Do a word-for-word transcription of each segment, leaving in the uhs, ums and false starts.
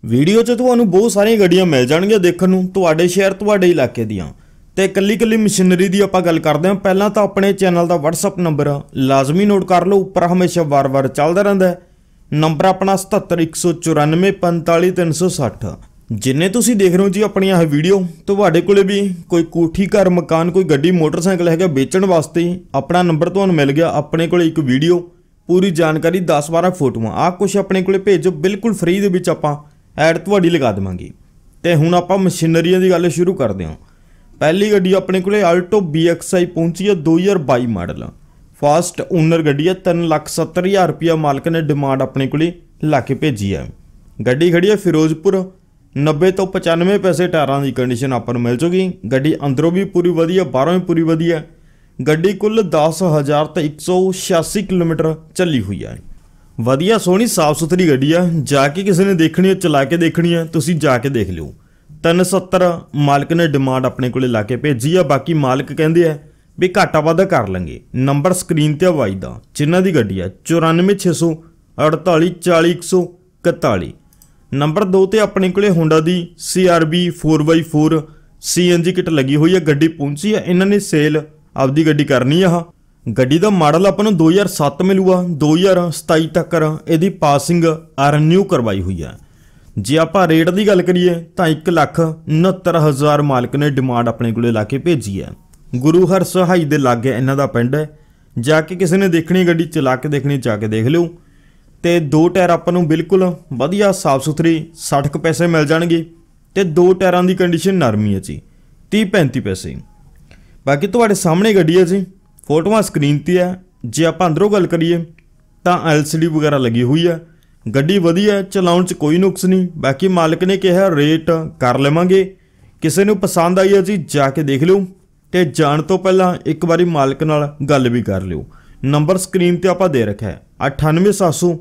Video च तुहानूं बहुत सारियां गड्डियां मिल जाणगीਆਂ देखण नूं तुहाडे शहर तुहाडे इलाके दीआं ते कल्ली कल्ली मशीनरी दी आपां गल करदे हां। पहलां तां अपने चैनल दा WhatsApp नंबर लाजमी नोट कर लो, उपर हमेशा वार वार चलदा रहिंदा है। नंबर अपना सतहत्तर एक सौ चौरानवे पैंताली तीन सौ सठ। जिन्ने तुसीं देख रहे हो जी अपनी यह वीडियो, तुहाडे कोले भी कोई कोठी घर मकान कोई गड्डी मोटरसाइकिल हैगा बेचण वास्ते, अपना नंबर तुहानूं मिल गया। अपने कोले एक वीडियो पूरी जानकारी दस बारह फोटोआं आ कुछ अपने कोले भेजो, बिल्कुल फ्री दे विच आपां ऐड तुहाडी लगा देवांगे। ते हुण आपां मशीनरीआं दी गल शुरू करदे हां। पहली गड्डी अपने कोले आल्टो बी एक्स आई पहुंची है दो हज़ार बाई मॉडल, फास्ट ओनर गड्डी है। तीन लख सत्तर हज़ार रुपया मालक ने डिमांड अपने कोले ला के भेजी है। गड्डी खड़ी है फिरोजपुर, नब्बे तो पचानवे पैसे टायरां की कंडीशन आपां नूं मिल जूगी। गड्डी अंदरों भी पूरी वधिया, बाहरों भी पूरी वधिया। गड्डी कुल दस हज़ार तो एक सौ छियासी किलोमीटर चली हुई है। वधिया सोहनी साफ सुथरी गड्डी है। जाके किसी ने देखनी है, चला के देखनी है, तुसीं जाके देख लिओ। तीन सत्तर मालक ने डिमांड अपने को ला के भेजी है। बाकी मालक कहते हैं भी घाटा वाधा कर लेंगे। नंबर स्क्रीन ते वजदा जिन्हां दी गड्डी है चौरानवे छे सौ अड़ताली चाली एक सौ इकताली। नंबर दो ते अपने को होंडा दी C R B four by four C N G kit लगी हुई है। गड्डी पहुंची है, इन्हों ने सेल आपदी गड्डी करनी है। गड्डी का मॉडल अपन दो हज़ार सत्त मिलूगा, दो हज़ार सताई तक यदी पासिंग रिन्यू करवाई हुई है। जे आप रेट की गल करिए तो एक लख उनहत्तर हज़ार मालक ने डिमांड अपने को ला के भेजी है। गुरु हर सहाई के लागे इन्हों का पिंड है। जाके किसी ने देखनी गड्डी चला के देखनी जाके देख लो। तो दो टायर अपन बिल्कुल वधिया साफ सुथरी साठ क पैसे मिल जाएंगे। तो दो टायरों की कंडीशन नरमी है जी, तीह पैंती पैसे। बाकी तुहाडे सामने गड्डी है जी, फोटोआं स्क्रीन ते है। जे आप अंदरों गल करिए तो एल सी डी वगैरह लगी हुई है। गड्डी वधिया, चलाउण च कोई नुक्स नहीं। बाकी मालक ने कहा रेट कर लवांगे। किसी नूं पसंद आई है जी जाके देख लो। तो जाण तो पहला एक बारी मालक नाल गल भी कर लिओ। नंबर स्क्रीन ते आपां दे रखा है अठानवे सात सौ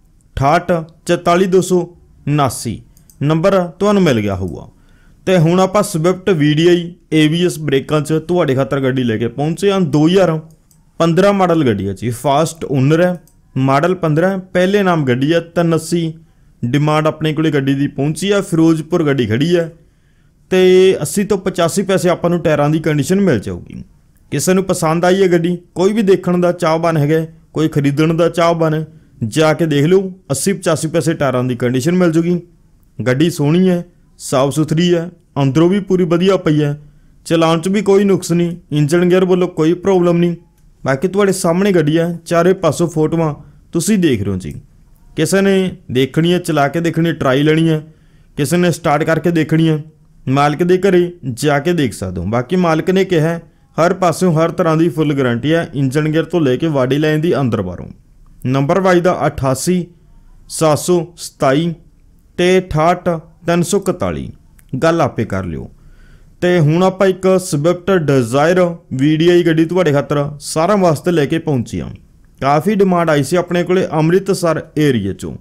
अठाहठ चौताली दो सौ उनासी। नंबर तुहानूं मिल गया होगा। तो हुण आपां Swift V D I A B S ब्रेकां च तुहाडे खातर गड्डी लेके पहुंचे हैं। दो हज़ार पंद्रह मॉडल गड्डी है जी, फास्ट ओनर है, मॉडल पंद्रह, पहले नाम गड्डी है। तीन अस्सी डिमांड अपने को गड्डी की पहुंची है। फिरोजपुर गड्डी खड़ी है। तो अस्सी तो पचासी पैसे आपां टायरां की कंडीशन मिल जाऊगी। किसी नूं पसंद आई है गड्डी, कोई भी देखण दा चाहवान है, कोई खरीदण दा चाहवान है, जाके देख लो। अस्सी पचासी पैसे टायरां की कंडीशन मिल जूगी। गड्डी सोहनी है, साफ सुथरी है, अंदरों भी पूरी वधिया पई है। चलाउण च भी कोई नुक्स नहीं, इंजन गेयर वालों कोई प्रॉब्लम नहीं। बाकी तुहाडे सामने गड्डी है, चारे पासों फोटोआं तुसीं देख रहे हो जी। किसी ने देखनी है, चला के देखनी है, ट्राई लेनी है, किसी ने स्टार्ट करके देखनी है, मालक दे घरे जाके देख सकते हो। बाकी मालक ने कहा हर पासों हर तरह की फुल गारंटी है, इंजन गेयर तो लेके वाडी लाइन की अंदर बाहरों। नंबर वजदा अठासी सात सौ सताई ते अठाहठ तीन सौ इकताली। गल आपे कर लिओ। तो हुण आपां एक Swift Dzire V D I गड्डी तुहाडे खातर सारा वास्ते लेके पहुंची हाँ। काफ़ी डिमांड आई सी अपने कोले अमृतसर एरिए चों।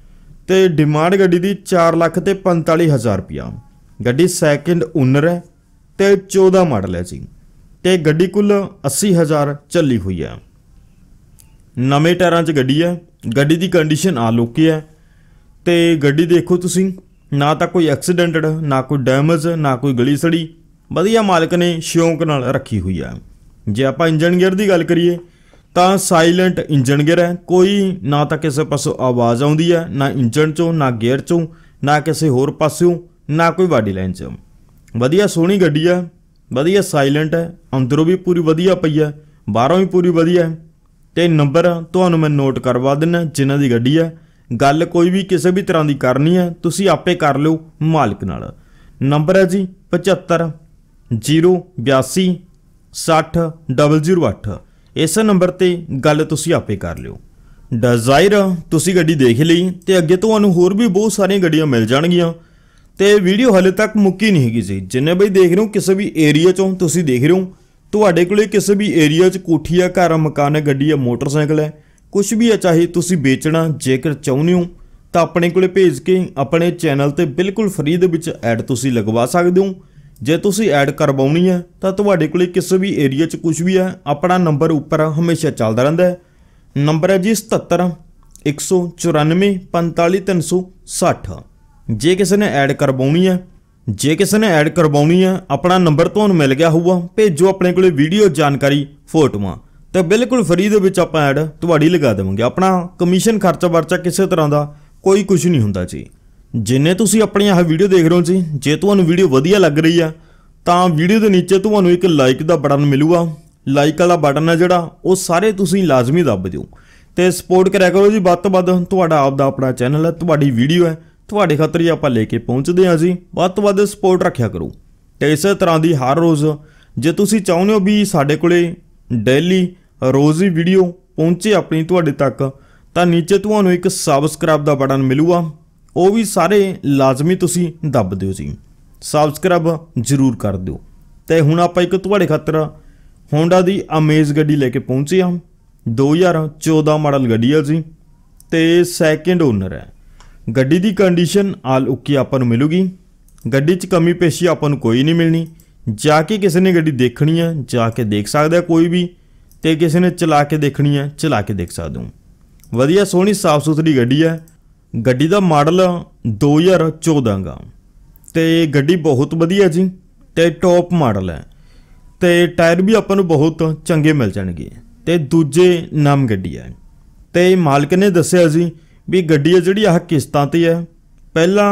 तो डिमांड गड्डी की चार लख तो पैंताली हज़ार रुपया। गड्डी सैकेंड ओनर है। तो चौदह मॉडल है जी। तो गड्डी कुल अस्सी हज़ार चली हुई है। नवे टायरां च गड्डी है। गड्डी की कंडीशन आ लोकी है। तो गड्डी देखो तुसीं, ना तो कोई एक्सीडेंटड, ना कोई डैमेज, ना कोई गली सड़ी, वधिया मालक ने शौक नाल रखी हुई है। जे आप इंजन गेयर की गल करिए तो साइलेंट इंजन गेयर है। कोई ना तो किसी पासों आवाज़ आउंदी है, ना इंजन चों, ना गेयर चों, ना किसी होर पासों, ना कोई वाडी लाइन च। वधिया सोहनी गड्डी है, वधिया साइलेंट है, अंदरों भी पूरी वधिया पई है, बाहरों भी पूरी वधिया है। तो नंबर तुहानूं मैं नोट करवा दिना जिन्हां दी गड्डी है। गल कोई भी किसी भी तरह की करनी है तुसीं आपे कर लो मालिक नाल। नंबर है जी पचहत्तर जीरो बयासी सठ डबल जीरो अठ। इस नंबर ते गल तुसीं आपे कर लिओ। डिजायर तुसीं गड्डी देख लई ते अगे तुहानूं होर भी बहुत सारियां गड्डियां मिल जाणगीਆਂ। तो वीडियो हाले तक मुक्की नहीं हैगी जी। जिन्ने बई देख रहे हो किसी भी एरिया चों तुसीं देख रहे हो, तुहाडे कोले किसी भी एरिया च कोठी है, घर मकान है, गड्डी है, मोटरसाइकिल है, कुछ भी है, चाहे तुसीं बेचना जेकर चाहुंदे हो तो अपने कोले भेज के अपने चैनल ते बिल्कुल फ्री दे विच ऐड तुसीं लगवा सकदे हो। जे तुसीं ऐड करवाउणी है तो तुहाडे कोले किसी भी एरिया च कुछ भी है, अपना नंबर उपर हमेशा चलदा रहिंदा है। नंबर है जी सतहत्तर एक सौ चौरानवे पैंताली तीन सौ सठ। जे किसी ने ऐड करवाउणी है जे किसी ने ऐड करवाउणी है अपना नंबर तुहानूं मिल गया होऊगा, भेजो अपने कोले वीडियो जानकारी फोटोआं तो बिल्कुल फ्री दे विच आपां ऐड तुहाडी लगा देवांगे। अपना कमीशन खर्चा वर्चा किसी तरह का कोई कुछ नहीं हुंदा जी। जिन्ने तुसीं अपनी आह वीडियो देख रहे हो जी, जे तुहानूं वीडियो वधिया लग रही है तो वीडियो के नीचे तुहानूं एक लाइक का बटन मिलूगा। लाइक वाला बटन है जिहड़ा वो सारे तुसीं लाजमी दब दिओ ते सपोर्ट करिया करो जी। वध तो वध तुहाडा आपदा अपना चैनल है, तुहाडी वीडियो है, तुहाडे खातर ही आपां लेके पहुँचते हैं जी। वध तो वध सपोर्ट रखिया करो ते इस तरह की हर रोज़ जे तुसीं चाहुंदे हो भी साडे कोले डेली रोज़ ही वीडियो पहुँचे अपनी तुहाडे तक, तो नीचे तुहानूं एक सबसक्राइब का बटन मिलूगा, वो भी सारे लाजमी तुसीं दब दिओ जी। सबसक्राइब जरूर कर दिओ। तो हुण आपां एक तुहाडे खातर होंडा दी अमेज गड्डी लेके पहुँचे हम। दो हज़ार चौदह मॉडल गड्डी है जी ते सैकेंड ओनर है। गड्डी की कंडीशन आल उकी आपां नूं मिलूगी। गड्डी च कमी पेशी आपां नूं कोई नहीं मिलनी। जाके किसी ने गड्डी देखनी है जाके देख सकदा कोई भी, ते किसी ने चला के देखनी है चला के देख सकदे हो। वधिया सोहनी साफ सुथरी गड्डी है। गड्डी का मॉडल दो हज़ार चौदह का ते गड्डी बहुत वधिया जी ते टॉप मॉडल है ते टायर भी आपां नूं बहुत चंगे मिल जाणगे ते दूजे नाम गड्डी है। ते मालिक ने दस्सिया जी भी गड्डी है जिहड़ी आह किस्तां ते है, पहला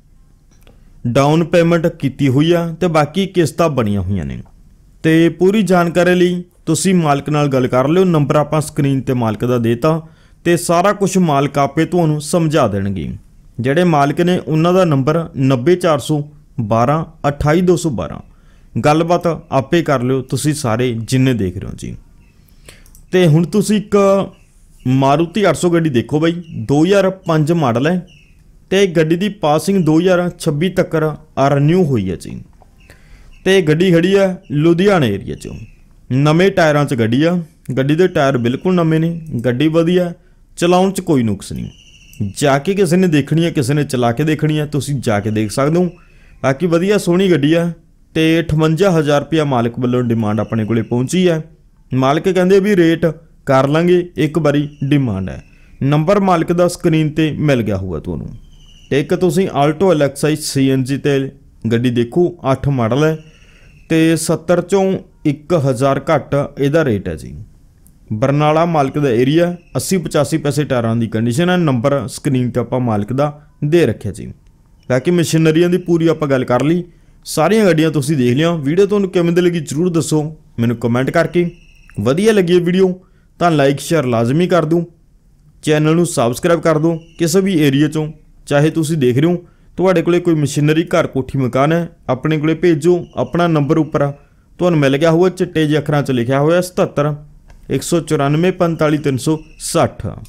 डाउन पेमेंट कीती हुई है ते बाकी किस्तां बणीਆਂ होईयां ने। ते पूरी जानकारी लई तुसीं मालिक नाल गल कर लिओ। नंबर आपां स्क्रीन ते मालिक दा देता ते सारा कुछ मालिक आपे तुहानूं समझा देणगे। जिहड़े मालिक ने उन्हां दा नंबर नब्बे चार सौ बारह अठाई दो सौ बारह। गलबात आपे कर लिओ तुसीं सारे जिन्ने देख रहे हो जी। तो हुण तुसीं एक मारुति आठ सौ गड्डी देखो बई, दो हज़ार पाँच मॉडल है तो गड्डी की पासिंग दो हज़ार छब्बी तक रिन्यू हुई है जी। तो गड्डी खड़ी है लुधियाना एरिया चो, नवे टायरां च गड्डी है। गड्डी के टायर बिल्कुल नवे ने, गड्डी वधिया, चलाउण च कोई नुक्स नहीं। जाके किसी ने देखनी है किसी ने चला के देखनी है तुसीं जाके देख सकते हो। बाकी वधिया सोहनी गड्डी है तो अठवंजा हज़ार रुपया मालिक वालों डिमांड अपने को पहुँची है। मालिक कहते भी रेट कर लांगे, एक बारी डिमांड है। नंबर मालिक का स्क्रीन ते मिल गया होगा तुहानूं। एक तुसीं Alto L X I C N G ते गड्डी देखो, अठ मॉडल है तो सत्तर चों एक हज़ार घट इहदा रेट है जी। बरनाला मालिक का एरिया, अस्सी पचासी पैसे टायरां की कंडीशन है। नंबर स्क्रीन ते आपां मालिक का दे रखे जी। बाकी मशीनरियां की पूरी आपां गल कर ली, सारियां गड्डियां तुसीं देख लिया। वीडियो तुहानूं किवें दी लगी जरूर दसो मैनूं कमेंट करके। वधिया लगी वीडियो तो लाइक शेयर लाजमी कर दो, चैनल नूं सबसक्राइब कर दो। किसी भी एरिया चों चाहे तुसीं देख रहे हो तुहाडे कोले कोई मशीनरी घर कोठी मकान है अपने कोले भेजो। अपना नंबर उपर तुहानूं मिल गया होगा चिट्टे जे अखरां च लिखिया होया सतहत्तर एक सौ चौरानवे पंताली तीन सौ सठ।